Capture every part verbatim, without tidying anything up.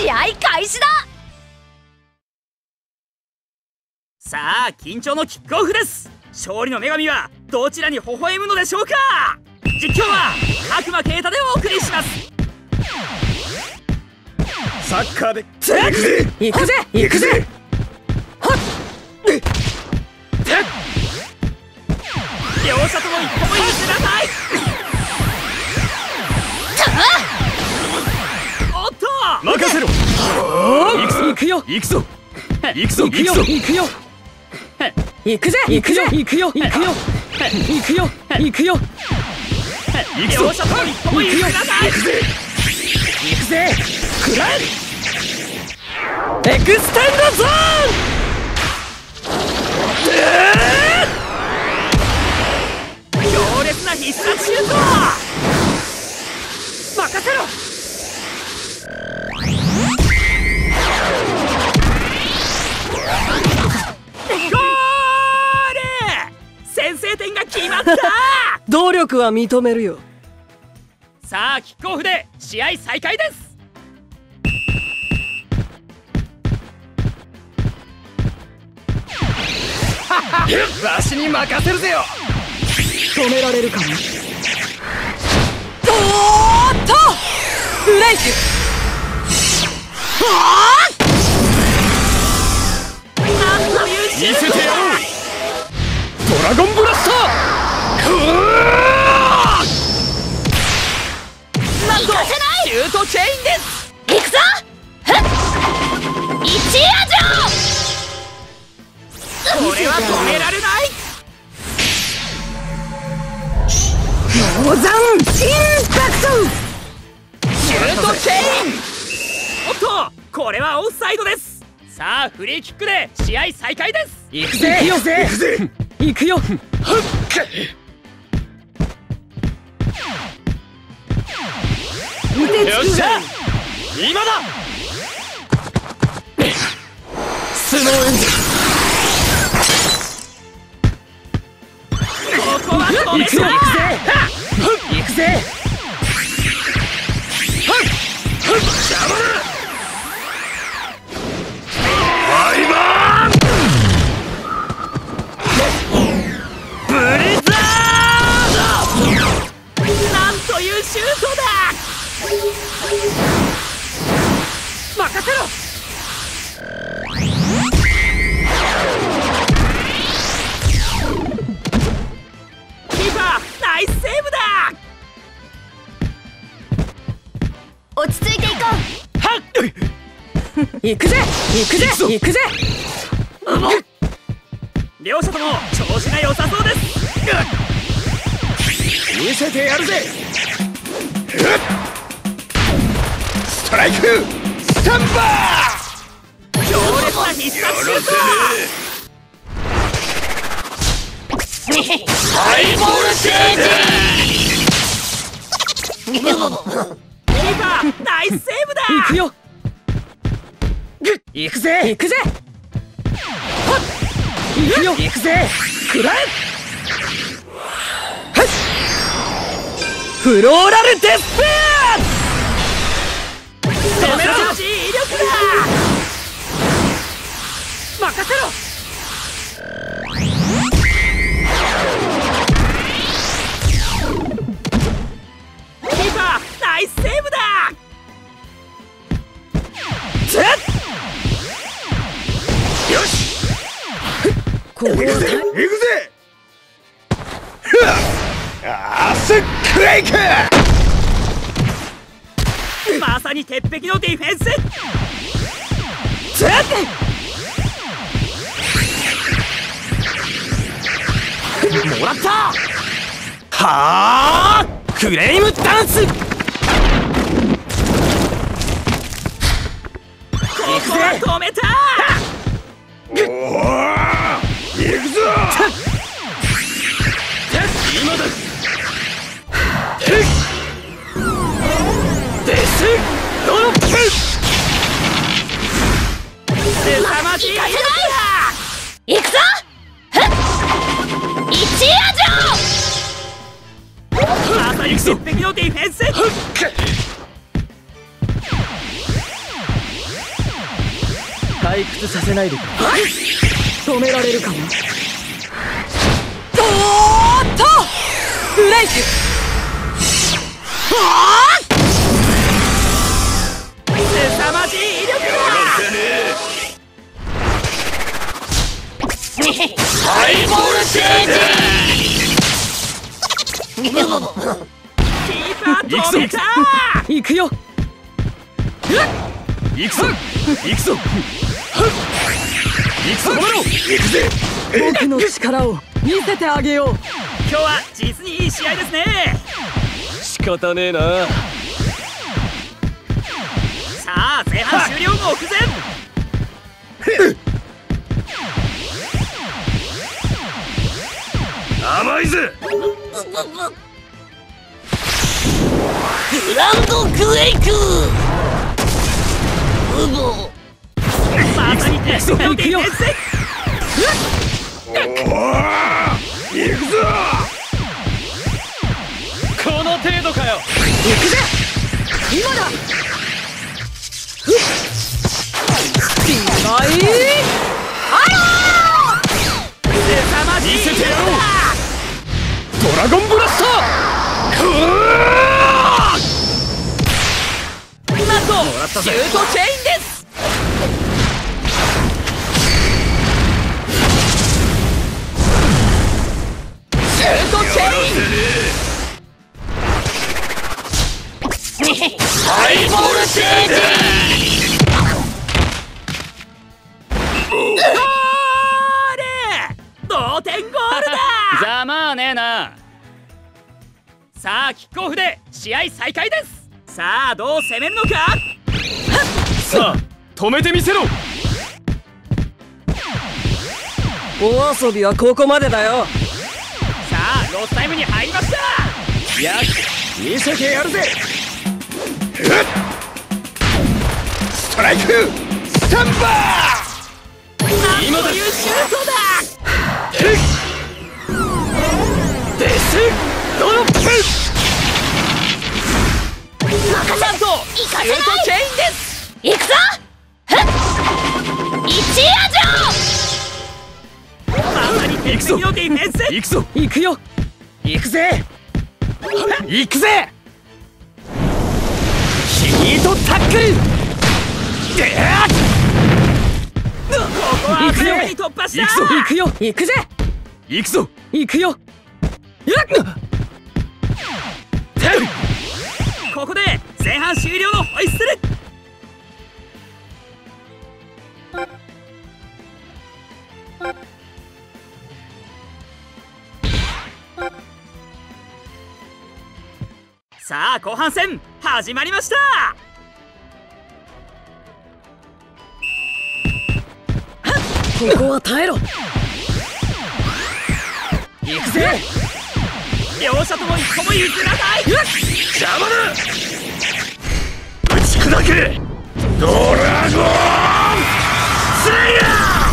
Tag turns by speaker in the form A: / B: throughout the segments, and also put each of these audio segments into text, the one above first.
A: 試合開始だ。
B: さあ緊張のキックオフです。勝利の女神はどちらに微笑むのでしょうか。実況は角間啓太でお送りします。
C: サッカーで行くぜ
A: 行くぜ行くぜ。はっ
B: 両者とも一歩も譲らない。おっと
C: 任せろ。
A: 行くよ
C: 行くぞ行くぞ行くぞ
A: 行くよ行くぜ行くよ行くよ行くよ行くよ行くよ
B: 両者とも一歩も譲らない。
A: 行くぜ行くぜ食らえエクステンドゾーン。
B: 強烈な必殺シュート。任せろ。ゴール。先制点が決まった。
A: 努力は認めるよ。
B: さあキックオフで試合再開です。
C: わしに任せるぜよ。
A: 止められるかな。おーっとブレイク。はあ
B: なんというシュート
C: 見せてやろう。ドラゴンブラスター。
B: なんとシュートチェインです。
A: 行くぞ
B: 一夜城。これは止められない。
A: 鉱山インパクト。
B: シュートチェイン。おっとこれはオフサイドです。さあフリーキックで試合再開です。
A: 行くぜ行くぜ行くよ。見て
C: よっしゃ今だ。
A: スノーエンジン。
B: ここは止め
A: 行くぜ
B: た。
A: 行くぜ
C: バイバーン
B: ブリザード。なんというシュートだ。任せろ。キーパーナイスセーブだ。
A: 落ち着いていこ
C: はっ
A: う。行くぜ行くぜ行くぜ。
B: 両者とも調子が良さそうです。
C: 見せてやるぜ。ストライクスタンバー。
B: 強烈な必殺シュート。
C: ハイボルテージ。
B: キーパーナイスセーブだ。
A: 行くよ行くぜ行くぜ行くよ行くぜ食らえフローラルデスペア。
B: 止めろ。威力だ。任せろ。キーパーナイスセーブだ。
C: よし
A: ここは
C: 行くぜ行くぜ。アスクレイク。
B: まさに鉄壁のディフェンス。
C: もらった。はあクレイムダンス。
B: ここは止めた。
C: おお行くぞ。今だ。デスドロップ。
B: 凄まじい威力だ。
A: 行くぞ一夜城。
B: まさに鉄壁のディフェンス。
A: 退屈させないでくれ。止められるかな。おーっとブレイク。はあ
B: 凄まじい威力だ。
C: ハイボルテージ。
B: キーパー止めた。
A: 行くよ。
C: 行くぞ行くぞ行くぞ行くぜ。
A: 僕の力を見せてあげよう。
B: 今日は実にいい試合ですね。
A: 仕方ねえな。
B: さあ前半終了目前。
C: 甘いぜ。
D: グランドクエイク。うぼ
B: まさに敵のディフェンス。
C: 行くぞ。
A: この程度かよ。行くぜ。今だ。ビバイ
B: 凄まじい
C: 見せてやろう。ドラゴンブラスター。
B: なんとシュートチェインです。シュートチェイン。
C: ハイボルテージ。
B: ゴール。同点ゴールだ。
A: ざまあねえな。
B: さあキックオフで試合再開です。さあどう攻めるのか。
C: さあ止めてみせろ。
A: お遊びはここまでだよ。
B: さあロスタイムに入りました。
C: や見せてやるぜ。ストライクスタンバー。
B: なんというシュートだ。
C: デスドロップ。
B: なんとシュートチェインです。
D: 行くぞ。ふっ一夜
B: まさに敵のディフェンス。
C: 行くぞ
A: 行くよ。
C: 行くぜ行くぜ。ヒートタックル。で
B: ここは鮮やかに突破した。
A: 行くよ。行くぜ。
C: 行くぞ。
A: 行くよ。
B: ここで前半終了のホイッスル。さあ後半戦始まりました。
A: ここは耐えろ。
C: 行くぜ。
B: 両者とも一歩も譲らない。
C: 邪魔だ。打ち砕けドラゴンスレイヤ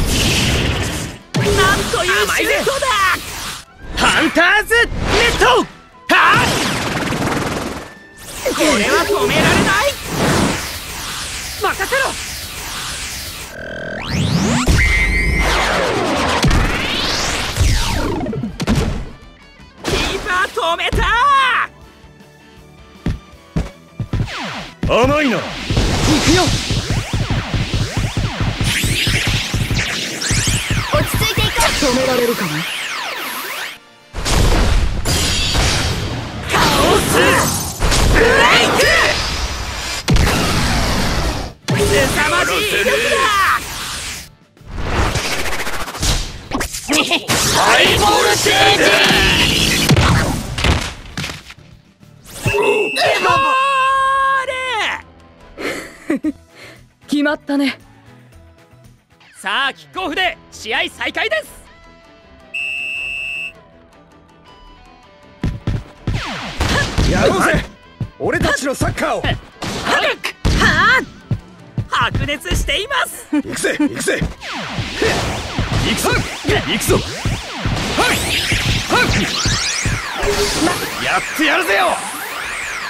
B: なんというシュートだ。
C: ー。ハンターズネット。はあ
B: これは止められない。任せろ。キーパー止めた。
C: 甘いな。
A: 行くよ。
D: 落ち着いていこ
A: 止められるかな。
B: カオスブレイク。凄まじい威力だ。
C: ハイボルテージ。
B: ゴール。
A: 決まったね。
B: さあキックオフで試合再開です。
C: やろうぜ。俺たちのサッカーを。
B: 白熱しています。
C: 行くぜ行くぜ行くぞ行くぞ。はいはいやってやるぜよ。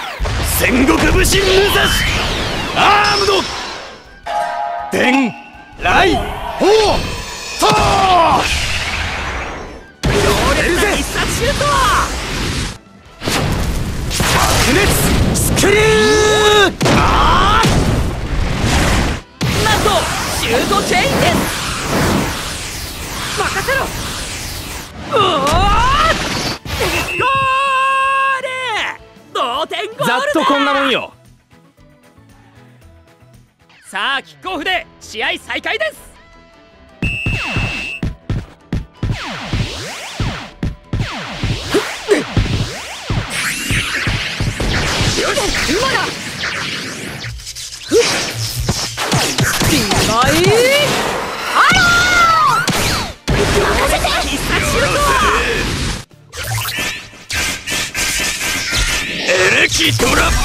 C: 戦国武神武蔵アームドデンライホート
B: 強烈な必殺シュート。
C: 白熱スクリュー。あ
B: なんとシュートチェインです。任せろ。うおー、ゴール。同点ゴールだ。
C: ざっとこんなもんよ。
B: さあキックオフで試合再開です。
A: 今だ。リバイアロー。
B: 強烈な必殺シュート。
C: エレキトラッ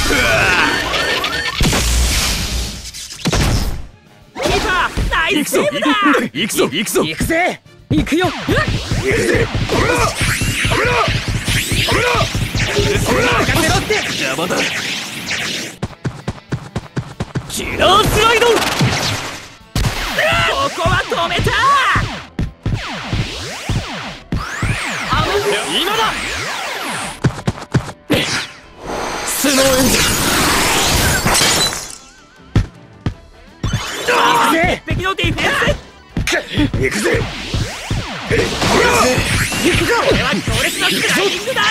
B: キーパーナイスセーブだ。
C: プ。行くぞ行くぞ
B: 行くぜ。
A: 行くよ。
C: 行くぜ。危な危な危な
B: 任せろって。
C: 邪魔だ。
B: キラースライド。ここは止めた。
C: 今だ。スノーエンジ
B: 鉄壁のディフェンス。
C: ン。行くぜ。
B: 行くぞ。これは強烈なスライディングだ。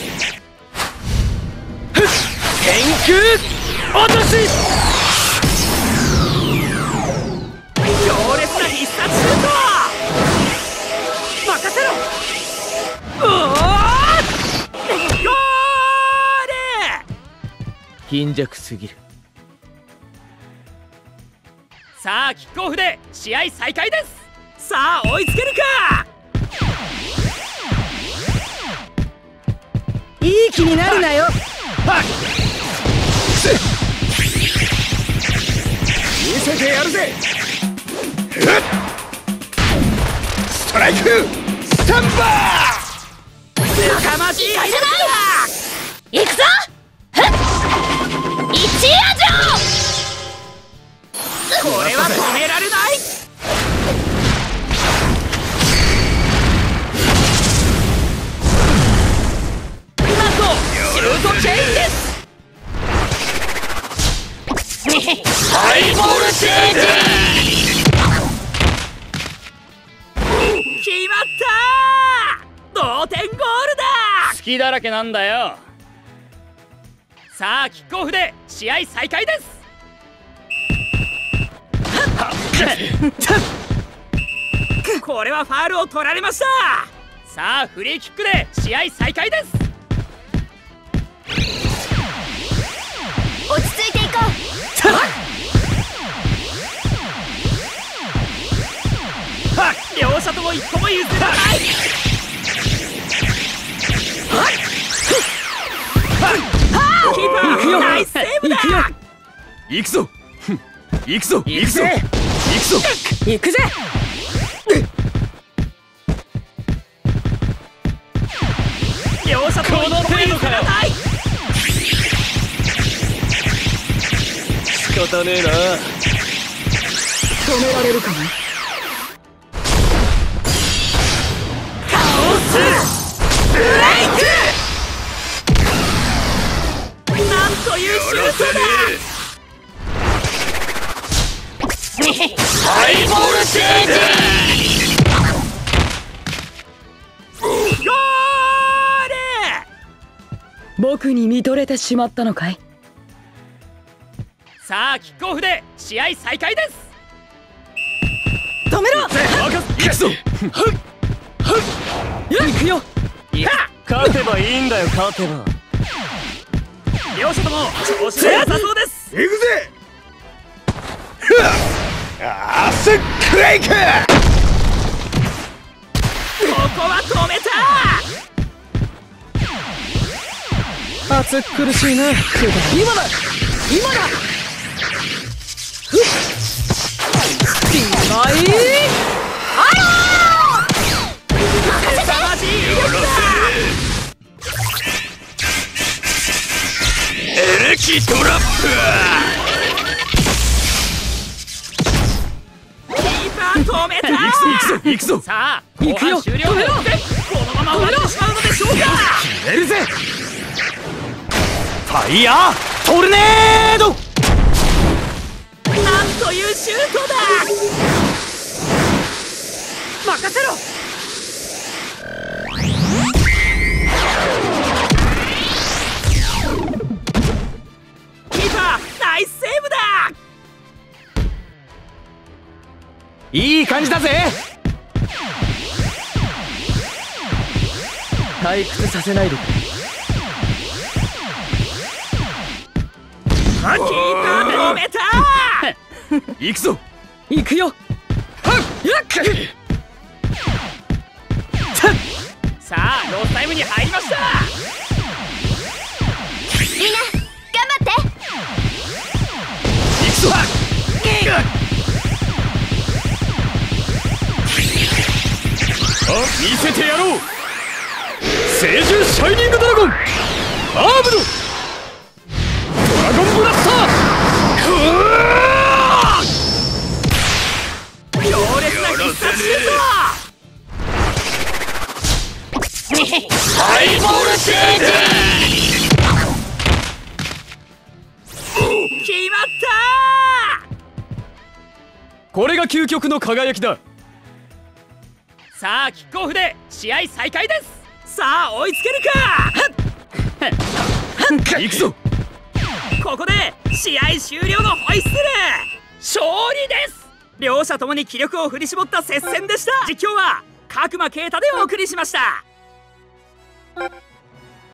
C: 天空落とし。
B: 強烈な必殺シュート。任せろ。うおー、ゴール。
C: 貧弱すぎる。
B: さあキックオフで試合再開です。さあ追いつけるか。
A: いい気になるなよ。
C: 見せてやるぜ。ストライクスタンバ
B: すさまじい速さだ。
D: 行くぞ。ふっ一夜
B: これは止められない。なんとシュートチェインです。
C: ハイボルテージ。
B: 決まったー。同点ゴールだ。
C: 隙だらけなんだよ。
B: さあキックオフで試合再開です。これはファウルを取られました。さあフリーキックで試合再開です。
D: 落ち着いていこう。
B: 両者とも一歩も譲らない。キーパーナイスセーブだ。
C: 行くぞ行くぞ行くぞ行くぞ
A: 行くぜ。
B: 両者とも一歩も譲らない。
C: 仕方ねえな。
A: 止められるかな。
B: なんというシュートだ。
C: ハイボルテージ。
B: ゴール。
A: 僕に見とれてしまったのかい。
B: さあキックオフで試合再開です。
A: 止めろ。
C: 行くぞ。
A: 行くよ。
C: 勝てばいいんだよ。勝てば。
B: 両者とも調子が良さそうです。
C: 行くぜ。アスクレイク。
B: ここは止めた。
A: 暑苦しいな。今だ今だ。リバイアロー。
B: 凄まじい威力だ。
C: エレキトラップ。
B: 金行くぞ行くぞ。さあ行くよ。終了。このまま終わってしまうのでしょうか。
C: 決めるぜ。ファイヤートルネード。
B: なんというシュートだ。任せろ。キーパーナイスセーブだ。
C: いい感じだぜ。退屈させないで。
B: キーパー止めた。
C: 行くぞ。
A: 行くよ。
B: さあロースタイムに入りました。
D: みんな頑張って。
C: 行くぞ。見せてやろう。聖獣シャイニングドラゴンアームドドラゴンブラスター。
B: 強烈な必殺シュート。
C: ハイボルテージ。
B: 決まった。
C: これが究極の輝きだ。
B: さあキックオフで試合再開です。さあ追いつけるか。
C: 行くぞ。
B: ここで試合終了のホイッスル。勝利です。両者ともに気力を振り絞った接戦でした。実況は角間啓太でお送りしました。